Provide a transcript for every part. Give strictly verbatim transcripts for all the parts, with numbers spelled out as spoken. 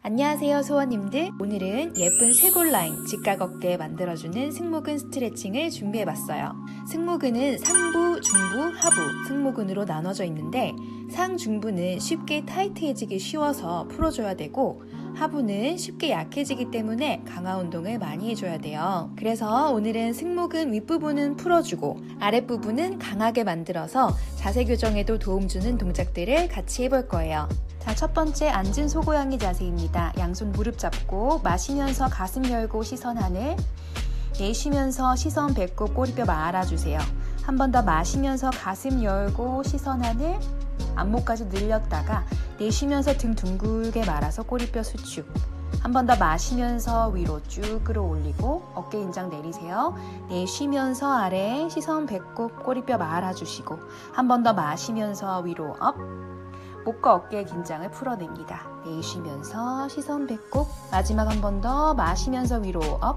안녕하세요 소원님들. 오늘은 예쁜 쇄골 라인 직각 어깨 만들어주는 승모근 스트레칭을 준비해봤어요. 승모근은 상부, 중부, 하부 승모근으로 나눠져 있는데 상중부는 쉽게 타이트해지기 쉬워서 풀어줘야 되고 하부는 쉽게 약해지기 때문에 강화 운동을 많이 해줘야 돼요. 그래서 오늘은 승모근 윗부분은 풀어주고 아랫부분은 강하게 만들어서 자세 교정에도 도움 주는 동작들을 같이 해볼 거예요. 자, 첫 번째 앉은 소고양이 자세입니다. 양손 무릎 잡고 마시면서 가슴 열고 시선 하늘, 내쉬면서 시선 배꼽 꼬리뼈 말아주세요. 한 번 더 마시면서 가슴 열고 시선 하늘, 앞목까지 늘렸다가 내쉬면서 등 둥글게 말아서 꼬리뼈 수축. 한 번 더 마시면서 위로 쭉 끌어올리고 어깨 인장 내리세요. 내쉬면서 아래 시선 배꼽 꼬리뼈 말아주시고 한 번 더 마시면서 위로 업. 목과 어깨의 긴장을 풀어냅니다. 내쉬면서 시선 배꼽. 마지막 한 번 더 마시면서 위로 업.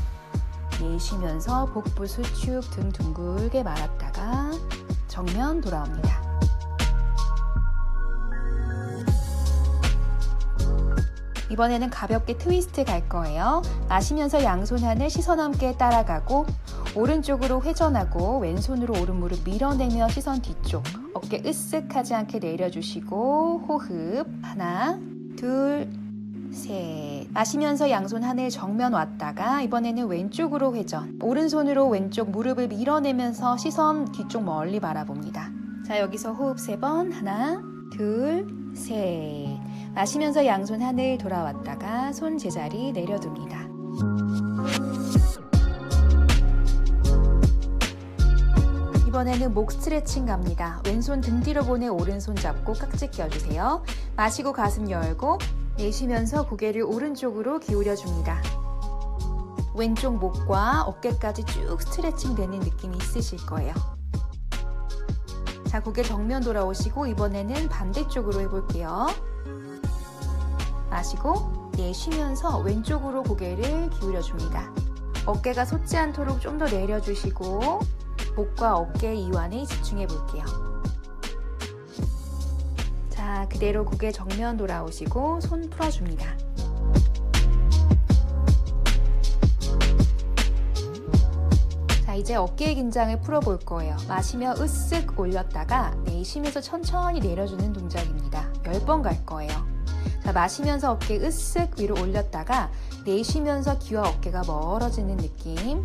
내쉬면서 복부 수축 등 둥글게 말았다가 정면 돌아옵니다. 이번에는 가볍게 트위스트 갈 거예요. 마시면서 양손 하늘 시선 함께 따라가고 오른쪽으로 회전하고 왼손으로 오른 무릎 밀어내며 시선 뒤쪽. 어깨 으쓱하지 않게 내려주시고 호흡. 하나, 둘, 셋. 마시면서 양손 하늘 정면 왔다가 이번에는 왼쪽으로 회전. 오른손으로 왼쪽 무릎을 밀어내면서 시선 뒤쪽 멀리 바라봅니다. 자, 여기서 호흡 세 번. 하나, 둘, 셋. 마시면서 양손 하늘 돌아왔다가 손 제자리 내려둡니다. 이번에는 목 스트레칭 갑니다. 왼손 등 뒤로 보내 오른손 잡고 깍지 껴주세요. 마시고 가슴 열고 내쉬면서 고개를 오른쪽으로 기울여줍니다. 왼쪽 목과 어깨까지 쭉 스트레칭 되는 느낌이 있으실 거예요. 자, 고개 정면 돌아오시고 이번에는 반대쪽으로 해볼게요. 마시고 내쉬면서 왼쪽으로 고개를 기울여줍니다. 어깨가 솟지 않도록 좀 더 내려주시고 목과 어깨 이완에 집중해 볼게요. 자, 그대로 고개 정면 돌아오시고 손 풀어줍니다. 자, 이제 어깨의 긴장을 풀어볼 거예요. 마시며 으쓱 올렸다가 내쉬면서 천천히 내려주는 동작입니다. 열 번 갈 거예요. 자, 마시면서 어깨 으쓱 위로 올렸다가 내쉬면서 귀와 어깨가 멀어지는 느낌.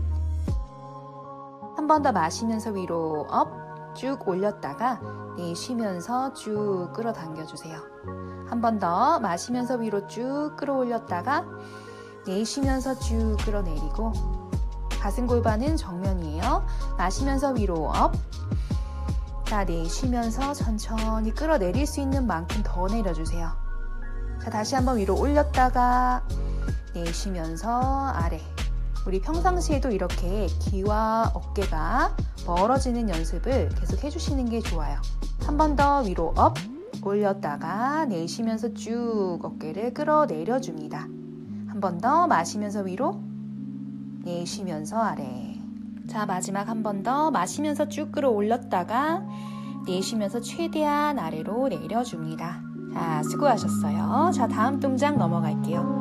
한 번 더 마시면서 위로 업, 쭉 올렸다가 내쉬면서 쭉 끌어당겨주세요. 한 번 더 마시면서 위로 쭉 끌어올렸다가 내쉬면서 쭉 끌어내리고 가슴 골반은 정면이에요. 마시면서 위로 업. 자, 내쉬면서 천천히 끌어내릴 수 있는 만큼 더 내려주세요. 자, 다시 한번 위로 올렸다가 내쉬면서 아래. 우리 평상시에도 이렇게 귀와 어깨가 멀어지는 연습을 계속 해주시는 게 좋아요. 한 번 더 위로 업, 올렸다가 내쉬면서 쭉 어깨를 끌어내려줍니다. 한 번 더 마시면서 위로, 내쉬면서 아래. 자, 마지막 한 번 더 마시면서 쭉 끌어올렸다가 내쉬면서 최대한 아래로 내려줍니다. 자, 수고하셨어요. 자, 다음 동작 넘어갈게요.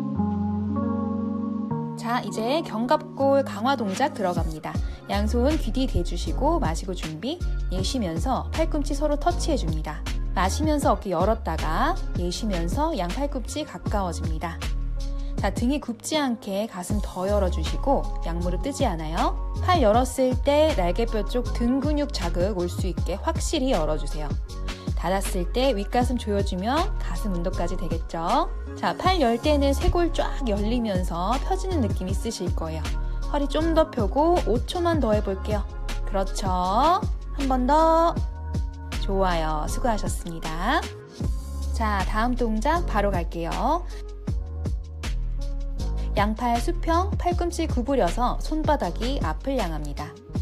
자, 이제 견갑골 강화 동작 들어갑니다. 양손 귀 뒤 대주시고 마시고 준비. 내쉬면서 팔꿈치 서로 터치해줍니다. 마시면서 어깨 열었다가 내쉬면서 양 팔꿈치 가까워집니다. 자, 등이 굽지 않게 가슴 더 열어주시고 양무릎 뜨지 않아요. 팔 열었을 때 날개뼈 쪽 등 근육 자극 올 수 있게 확실히 열어주세요. 닫았을 때 윗가슴 조여주면 가슴 운동까지 되겠죠. 자, 팔 열 때는 쇄골 쫙 열리면서 펴지는 느낌 있으실 거예요. 허리 좀 더 펴고 오 초만 더 해볼게요. 그렇죠. 한 번 더. 좋아요. 수고하셨습니다. 자, 다음 동작 바로 갈게요. 양팔 수평, 팔꿈치 구부려서 손바닥이 앞을 향합니다.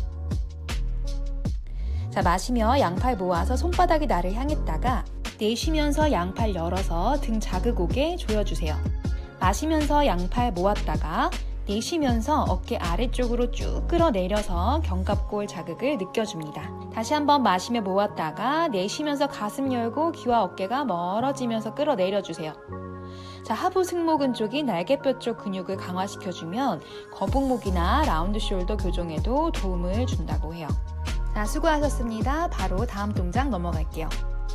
자, 마시며 양팔 모아서 손바닥이 나를 향했다가 내쉬면서 양팔 열어서 등 자극 오게 조여주세요. 마시면서 양팔 모았다가 내쉬면서 어깨 아래쪽으로 쭉 끌어내려서 견갑골 자극을 느껴줍니다. 다시 한번 마시며 모았다가 내쉬면서 가슴 열고 귀와 어깨가 멀어지면서 끌어내려주세요. 자, 하부 승모근 쪽인 날개뼈 쪽 근육을 강화시켜주면 거북목이나 라운드 숄더 교정에도 도움을 준다고 해요. 자, 수고하셨습니다. 바로 다음 동작 넘어갈게요.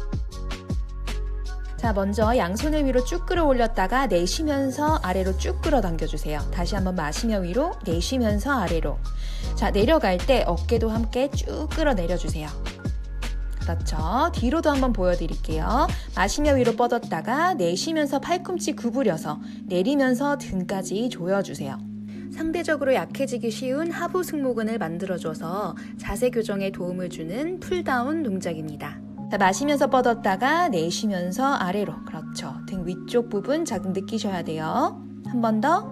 자, 먼저 양손을 위로 쭉 끌어올렸다가 내쉬면서 아래로 쭉 끌어당겨주세요. 다시 한번 마시며 위로, 내쉬면서 아래로. 자, 내려갈 때 어깨도 함께 쭉 끌어내려주세요. 그렇죠. 뒤로도 한번 보여드릴게요. 마시며 위로 뻗었다가 내쉬면서 팔꿈치 구부려서 내리면서 등까지 조여주세요. 상대적으로 약해지기 쉬운 하부 승모근을 만들어줘서 자세 교정에 도움을 주는 풀다운 동작입니다. 자, 마시면서 뻗었다가 내쉬면서 아래로. 그렇죠. 등 위쪽 부분 자극 느끼셔야 돼요. 한 번 더.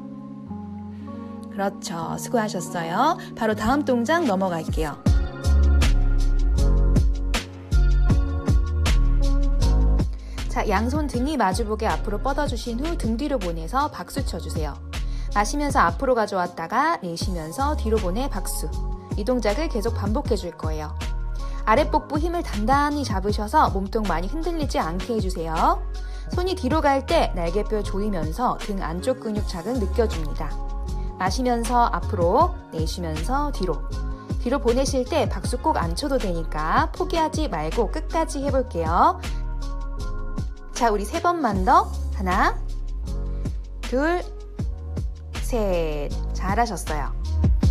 그렇죠. 수고하셨어요. 바로 다음 동작 넘어갈게요. 자, 양손 등이 마주보게 앞으로 뻗어주신 후 등 뒤로 보내서 박수 쳐주세요. 마시면서 앞으로 가져왔다가 내쉬면서 뒤로 보내 박수. 이 동작을 계속 반복해 줄 거예요. 아랫복부 힘을 단단히 잡으셔서 몸통 많이 흔들리지 않게 해주세요. 손이 뒤로 갈 때 날개뼈 조이면서 등 안쪽 근육 자극 느껴줍니다. 마시면서 앞으로, 내쉬면서 뒤로. 뒤로 보내실 때 박수 꼭 안 쳐도 되니까 포기하지 말고 끝까지 해볼게요. 자, 우리 세 번만 더. 하나, 둘, 셋. 잘하셨어요.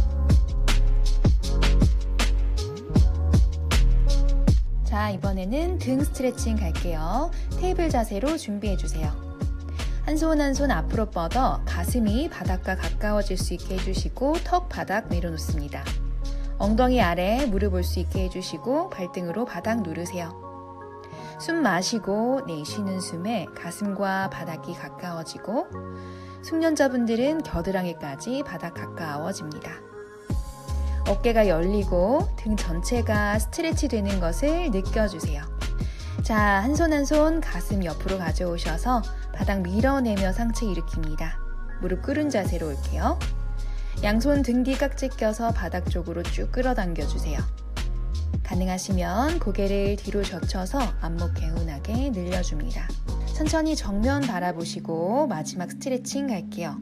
자, 이번에는 등 스트레칭 갈게요. 테이블 자세로 준비해주세요. 한 손 한 손 앞으로 뻗어 가슴이 바닥과 가까워질 수 있게 해주시고 턱 바닥 내려놓습니다. 엉덩이 아래 무릎 올 수 있게 해주시고 발등으로 바닥 누르세요. 숨 마시고 내쉬는 숨에 가슴과 바닥이 가까워지고 숙련자분들은 겨드랑이까지 바닥 가까워집니다. 어깨가 열리고 등 전체가 스트레치 되는 것을 느껴주세요. 자, 한 손 한 손 가슴 옆으로 가져오셔서 바닥 밀어내며 상체 일으킵니다. 무릎 꿇은 자세로 올게요. 양손 등 뒤 깍지 껴서 바닥 쪽으로 쭉 끌어당겨주세요. 가능하시면 고개를 뒤로 젖혀서 안목 개운하게 늘려줍니다. 천천히 정면 바라보시고 마지막 스트레칭 갈게요.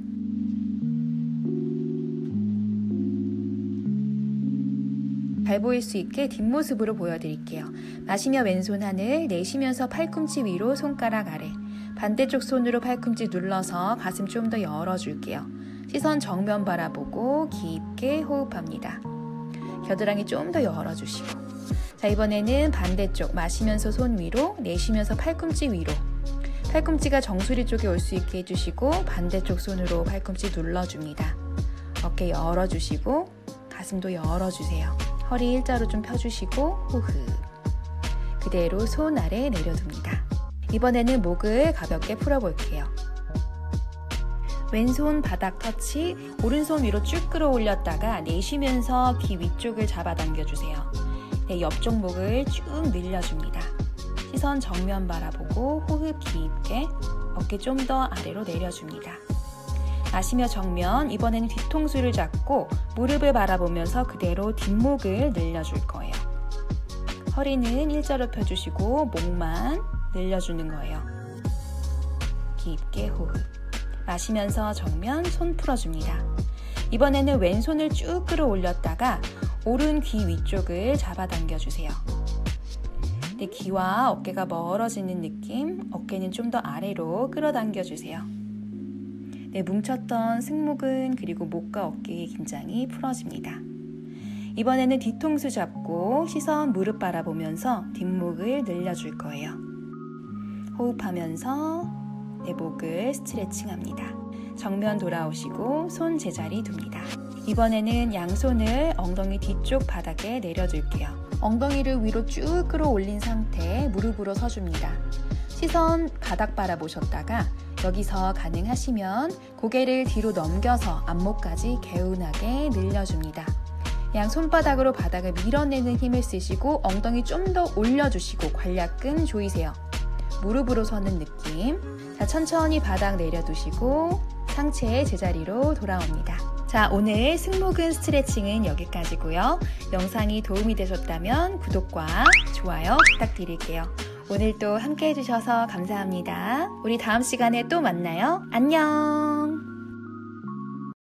잘 보일 수 있게 뒷모습으로 보여드릴게요. 마시며 왼손 하늘, 내쉬면서 팔꿈치 위로 손가락 아래. 반대쪽 손으로 팔꿈치 눌러서 가슴 좀 더 열어줄게요. 시선 정면 바라보고 깊게 호흡합니다. 겨드랑이 좀 더 열어주시고. 자, 이번에는 반대쪽 마시면서 손 위로, 내쉬면서 팔꿈치 위로. 팔꿈치가 정수리 쪽에 올 수 있게 해주시고 반대쪽 손으로 팔꿈치 눌러줍니다. 어깨 열어주시고 가슴도 열어주세요. 허리 일자로 좀 펴주시고 호흡. 그대로 손 아래 내려둡니다. 이번에는 목을 가볍게 풀어볼게요. 왼손 바닥 터치, 오른손 위로 쭉 끌어올렸다가 내쉬면서 귀 위쪽을 잡아당겨주세요. 네, 옆쪽 목을 쭉 늘려줍니다. 시선 정면 바라보고 호흡 깊게, 어깨 좀 더 아래로 내려줍니다. 마시며 정면, 이번에는 뒤통수를 잡고 무릎을 바라보면서 그대로 뒷목을 늘려줄 거예요. 허리는 일자로 펴주시고 목만 늘려주는 거예요. 깊게 호흡. 마시면서 정면 손 풀어줍니다. 이번에는 왼손을 쭉 끌어올렸다가 오른 귀 위쪽을 잡아당겨주세요. 네, 귀와 어깨가 멀어지는 느낌, 어깨는 좀 더 아래로 끌어당겨주세요. 네, 뭉쳤던 승모근 그리고 목과 어깨의 긴장이 풀어집니다. 이번에는 뒤통수 잡고 시선 무릎 바라보면서 뒷목을 늘려줄 거예요. 호흡하면서 내 목을 스트레칭합니다. 정면 돌아오시고 손 제자리 둡니다. 이번에는 양손을 엉덩이 뒤쪽 바닥에 내려줄게요. 엉덩이를 위로 쭉 끌어올린 상태 무릎으로 서줍니다. 시선 바닥 바라보셨다가 여기서 가능하시면 고개를 뒤로 넘겨서 안목까지 개운하게 늘려줍니다. 양 손바닥으로 바닥을 밀어내는 힘을 쓰시고 엉덩이 좀 더 올려주시고 관략근 조이세요. 무릎으로 서는 느낌. 자, 천천히 바닥 내려두시고 상체 제자리로 돌아옵니다. 자, 오늘 승모근 스트레칭은 여기까지고요. 영상이 도움이 되셨다면 구독과 좋아요 부탁드릴게요. 오늘도 함께 해주셔서 감사합니다. 우리 다음 시간에 또 만나요. 안녕!